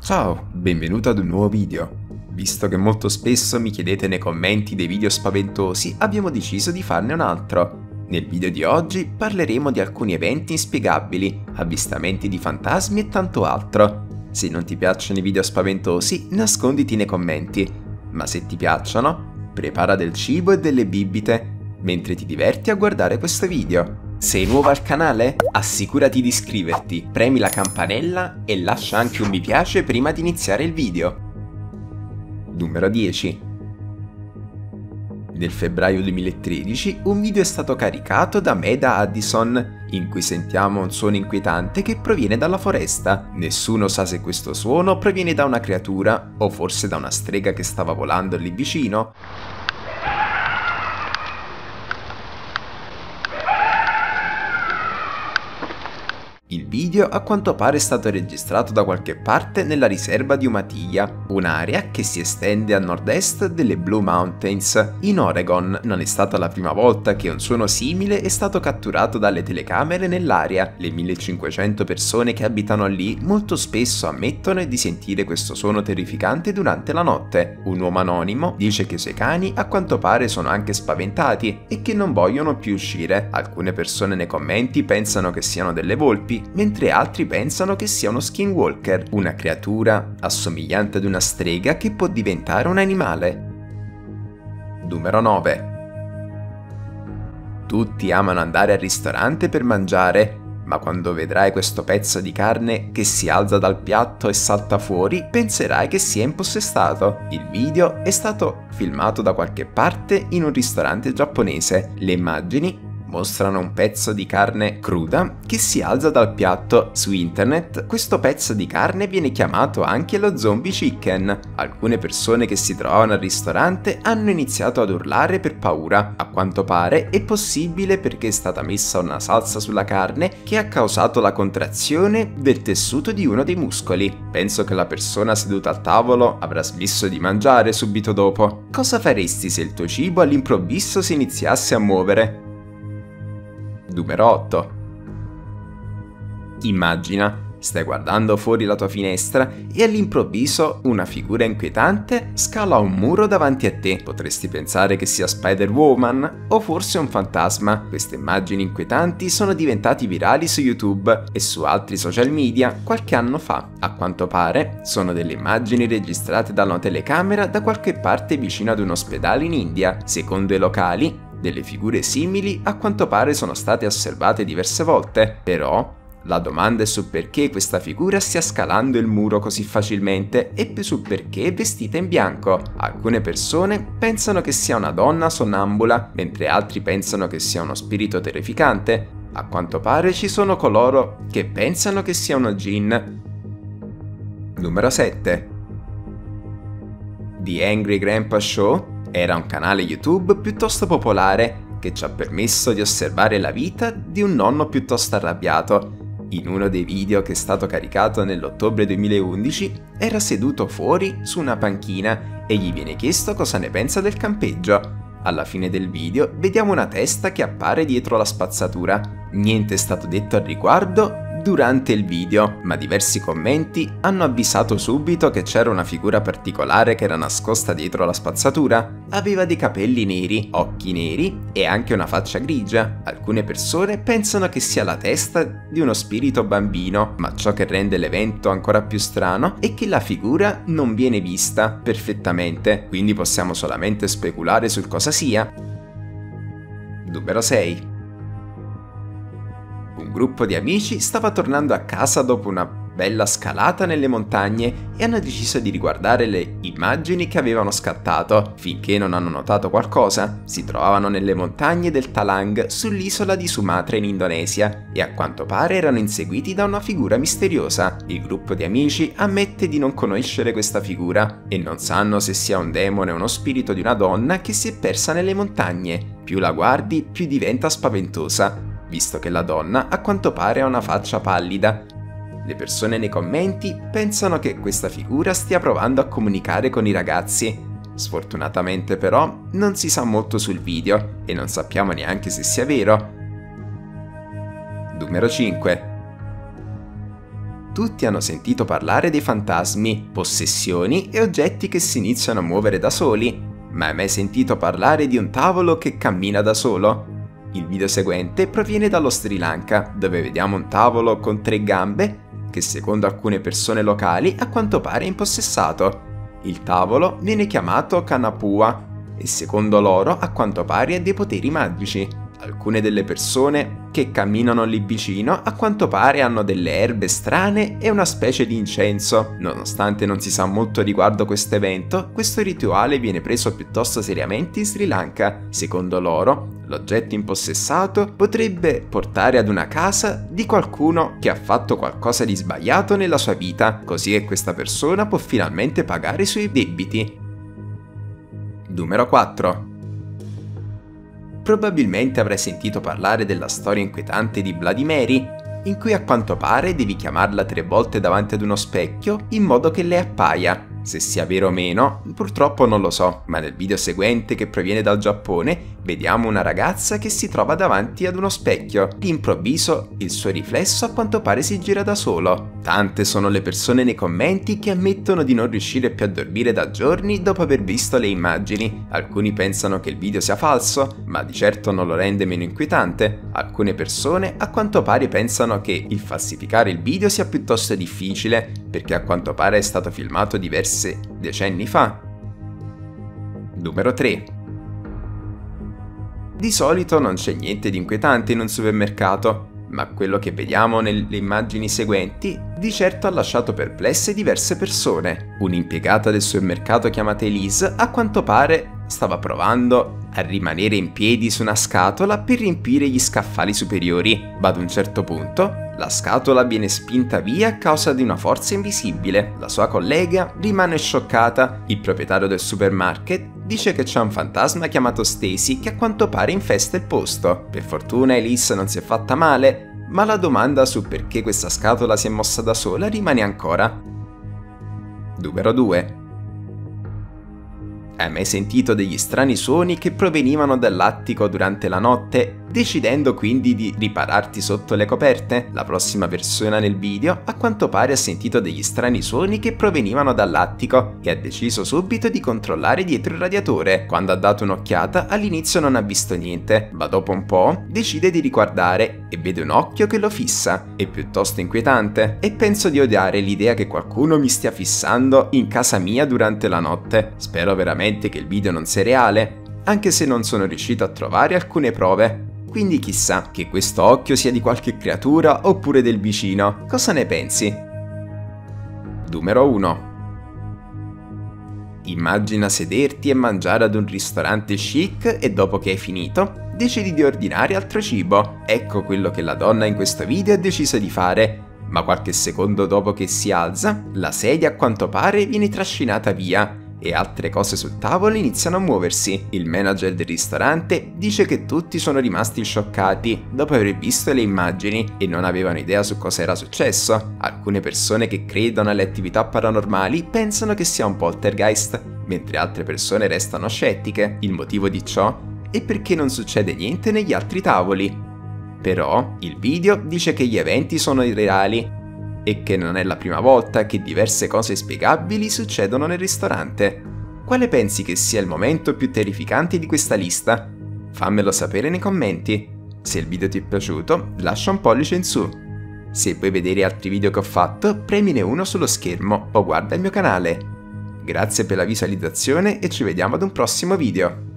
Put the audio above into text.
Ciao, benvenuto ad un nuovo video. Visto che molto spesso mi chiedete nei commenti dei video spaventosi, abbiamo deciso di farne un altro. Nel video di oggi parleremo di alcuni eventi inspiegabili, avvistamenti di fantasmi e tanto altro. Se non ti piacciono i video spaventosi, nasconditi nei commenti, ma se ti piacciono, prepara del cibo e delle bibite mentre ti diverti a guardare questo video. Sei nuovo al canale? Assicurati di iscriverti, premi la campanella e lascia anche un mi piace prima di iniziare il video. Numero 10. Nel febbraio 2013 un video è stato caricato da Meda Addison in cui sentiamo un suono inquietante che proviene dalla foresta. Nessuno sa se questo suono proviene da una creatura o forse da una strega che stava volando lì vicino. Il video a quanto pare è stato registrato da qualche parte nella riserva di Umatilla, un'area che si estende a nord-est delle Blue Mountains. In Oregon non è stata la prima volta che un suono simile è stato catturato dalle telecamere nell'area. Le 1500 persone che abitano lì molto spesso ammettono di sentire questo suono terrificante durante la notte. Un uomo anonimo dice che i suoi cani a quanto pare sono anche spaventati e che non vogliono più uscire. Alcune persone nei commenti pensano che siano delle volpi, mentre altri pensano che sia uno skinwalker, una creatura assomigliante ad una strega che può diventare un animale. Numero 9. Tutti amano andare al ristorante per mangiare, ma quando vedrai questo pezzo di carne che si alza dal piatto e salta fuori, penserai che sia impossessato. Il video è stato filmato da qualche parte in un ristorante giapponese. Le immagini mostrano un pezzo di carne cruda che si alza dal piatto. Su internet questo pezzo di carne viene chiamato anche lo zombie chicken. Alcune persone che si trovavano al ristorante hanno iniziato ad urlare per paura. A quanto pare è possibile perché è stata messa una salsa sulla carne che ha causato la contrazione del tessuto di uno dei muscoli. Penso che la persona seduta al tavolo avrà smesso di mangiare subito dopo. Cosa faresti se il tuo cibo all'improvviso si iniziasse a muovere? Numero 8. Immagina, stai guardando fuori la tua finestra e all'improvviso una figura inquietante scala un muro davanti a te. Potresti pensare che sia Spider-Woman o forse un fantasma. Queste immagini inquietanti sono diventati virali su YouTube e su altri social media qualche anno fa. A quanto pare sono delle immagini registrate da una telecamera da qualche parte vicino ad un ospedale in India. Secondo i locali, delle figure simili a quanto pare sono state osservate diverse volte, però la domanda è su perché questa figura stia scalando il muro così facilmente e su perché è vestita in bianco. Alcune persone pensano che sia una donna sonnambula, mentre altri pensano che sia uno spirito terrificante. A quanto pare ci sono coloro che pensano che sia uno djinn. Numero 7. The Angry Grandpa Show era un canale YouTube piuttosto popolare che ci ha permesso di osservare la vita di un nonno piuttosto arrabbiato. In uno dei video che è stato caricato nell'ottobre 2011 era seduto fuori su una panchina e gli viene chiesto cosa ne pensa del campeggio. Alla fine del video vediamo una testa che appare dietro la spazzatura. Niente è stato detto al riguardo durante il video, ma diversi commenti hanno avvisato subito che c'era una figura particolare che era nascosta dietro la spazzatura. Aveva dei capelli neri, occhi neri e anche una faccia grigia. Alcune persone pensano che sia la testa di uno spirito bambino, ma ciò che rende l'evento ancora più strano è che la figura non viene vista perfettamente, quindi possiamo solamente speculare su cosa sia. Numero 6. Un gruppo di amici stava tornando a casa dopo una bella scalata nelle montagne e hanno deciso di riguardare le immagini che avevano scattato, finché non hanno notato qualcosa. Si trovavano nelle montagne del Talang sull'isola di Sumatra in Indonesia e a quanto pare erano inseguiti da una figura misteriosa. Il gruppo di amici ammette di non conoscere questa figura e non sanno se sia un demone o uno spirito di una donna che si è persa nelle montagne. Più la guardi, più diventa spaventosa, visto che la donna a quanto pare ha una faccia pallida. Le persone nei commenti pensano che questa figura stia provando a comunicare con i ragazzi. Sfortunatamente però non si sa molto sul video e non sappiamo neanche se sia vero. Numero 5. Tutti hanno sentito parlare dei fantasmi, possessioni e oggetti che si iniziano a muovere da soli, ma hai mai sentito parlare di un tavolo che cammina da solo? Il video seguente proviene dallo Sri Lanka, dove vediamo un tavolo con 3 gambe che secondo alcune persone locali a quanto pare è impossessato. Il tavolo viene chiamato Kanapua e secondo loro a quanto pare ha dei poteri magici. Alcune delle persone che camminano lì vicino a quanto pare hanno delle erbe strane e una specie di incenso. Nonostante non si sa molto riguardo questo evento, questo rituale viene preso piuttosto seriamente in Sri Lanka. Secondo loro, l'oggetto impossessato potrebbe portare ad una casa di qualcuno che ha fatto qualcosa di sbagliato nella sua vita, così che questa persona può finalmente pagare i suoi debiti. Numero 4. Probabilmente avrai sentito parlare della storia inquietante di Bloody Mary, in cui a quanto pare devi chiamarla 3 volte davanti ad uno specchio in modo che lei appaia. Se sia vero o meno, purtroppo non lo so, ma nel video seguente, che proviene dal Giappone, vediamo una ragazza che si trova davanti ad uno specchio. D'improvviso il suo riflesso a quanto pare si gira da solo. Tante sono le persone nei commenti che ammettono di non riuscire più a dormire da giorni dopo aver visto le immagini. Alcuni pensano che il video sia falso, ma di certo non lo rende meno inquietante. Alcune persone a quanto pare pensano che il falsificare il video sia piuttosto difficile, perché a quanto pare è stato filmato diversi decenni fa. Numero 3. Di solito non c'è niente di inquietante in un supermercato, ma quello che vediamo nelle immagini seguenti di certo ha lasciato perplesse diverse persone. Un'impiegata del supermercato chiamata Elise a quanto pare stava provando a rimanere in piedi su una scatola per riempire gli scaffali superiori, ma ad un certo punto la scatola viene spinta via a causa di una forza invisibile. La sua collega rimane scioccata. Il proprietario del supermarket dice che c'è un fantasma chiamato Stacy che a quanto pare infesta il posto. Per fortuna Elise non si è fatta male, ma la domanda su perché questa scatola si è mossa da sola rimane ancora. Numero 2. Hai mai sentito degli strani suoni che provenivano dall'attico durante la notte, decidendo quindi di ripararti sotto le coperte? La prossima persona nel video a quanto pare ha sentito degli strani suoni che provenivano dall'attico e ha deciso subito di controllare dietro il radiatore. Quando ha dato un'occhiata all'inizio non ha visto niente, ma dopo un po' decide di riguardare e vede un occhio che lo fissa. È piuttosto inquietante e penso di odiare l'idea che qualcuno mi stia fissando in casa mia durante la notte. Spero veramente che il video non sia reale, anche se non sono riuscito a trovare alcune prove. Quindi chissà che questo occhio sia di qualche creatura oppure del vicino. Cosa ne pensi? Numero 1. Immagina sederti e mangiare ad un ristorante chic e dopo che hai finito, decidi di ordinare altro cibo. Ecco quello che la donna in questo video ha deciso di fare. Ma qualche secondo dopo che si alza, la sedia a quanto pare viene trascinata via e altre cose sul tavolo iniziano a muoversi. Il manager del ristorante dice che tutti sono rimasti scioccati dopo aver visto le immagini e non avevano idea su cosa era successo. Alcune persone che credono alle attività paranormali pensano che sia un poltergeist, mentre altre persone restano scettiche. Il motivo di ciò è perché non succede niente negli altri tavoli. Però il video dice che gli eventi sono irreali e che non è la prima volta che diverse cose inspiegabili succedono nel ristorante. Quale pensi che sia il momento più terrificante di questa lista? Fammelo sapere nei commenti. Se il video ti è piaciuto, lascia un pollice in su. Se vuoi vedere altri video che ho fatto, premine uno sullo schermo o guarda il mio canale. Grazie per la visualizzazione e ci vediamo ad un prossimo video.